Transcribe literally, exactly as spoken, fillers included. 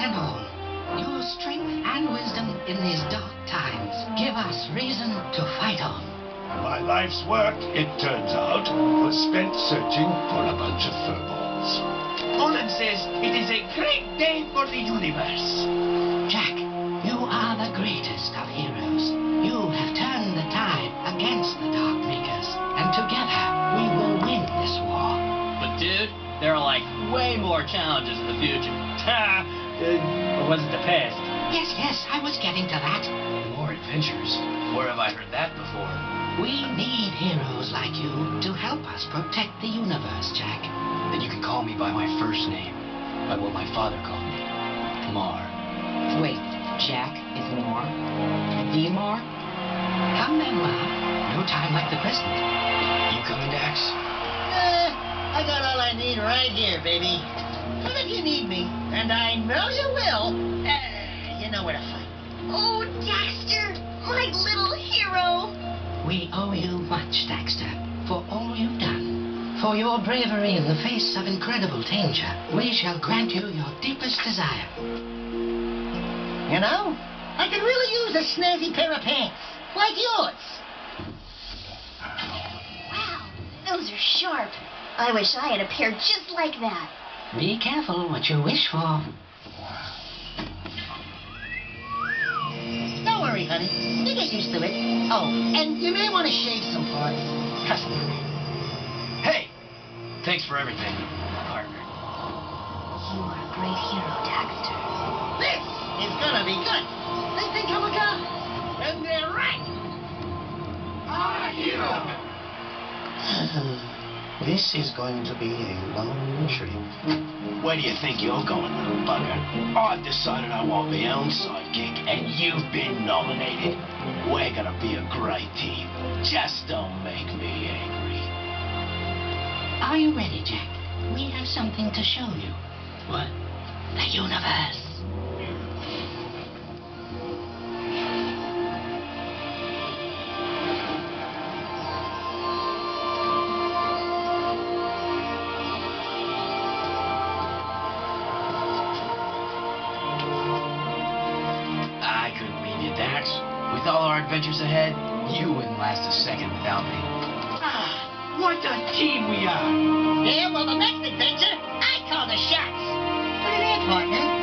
and all, your strength and wisdom in these dark times give us reason to fight on. My life's work, it turns out, was spent searching for a bunch of furballs. Olin says it is a great day for the universe. Jak, you are the greatest of heroes. You have turned the tide against the Dark Makers, and together we will win this war. But dude, there are like way more challenges in the future. Ha! Uh, or was it the past? Yes, yes, I was getting to that. More adventures? Where have I heard that before? We need heroes like you to help us protect the universe, Jak. Then you can call me by my first name, by what my father called me, Mar. Wait, Jak is Mar? The Mar? Come then, Mar. No time like the present. You coming, Dax? Eh, I got all I need right here, baby. But if you need me, and I know you will, uh, you know where to find me. Oh, Daxter, my little hero. We owe you much, Daxter, for all you've done. For your bravery in the face of incredible danger, we shall grant you your deepest desire. You know, I could really use a snazzy pair of pants, like yours. Wow, those are sharp. I wish I had a pair just like that. Be careful what you wish for. Don't worry, honey. You get used to it. Oh, and you may want to shave some parts. Trust me. Hey! Thanks for everything, partner. You are a great hero, Daxter. This is gonna be good. They think I'm a guy. And they're right. Our hero! This is going to be a long trip. Where do you think you're going, little bugger? I've decided I want my own sidekick, and you've been nominated. We're gonna be a great team. Just don't make me angry. Are you ready, Jak? We have something to show you. What? The universe. I couldn't leave you, Dax. With all our adventures ahead, you wouldn't last a second without me. Ah, what a team we are. Yeah, well, the next adventure, I call the shots. Put it in, partner.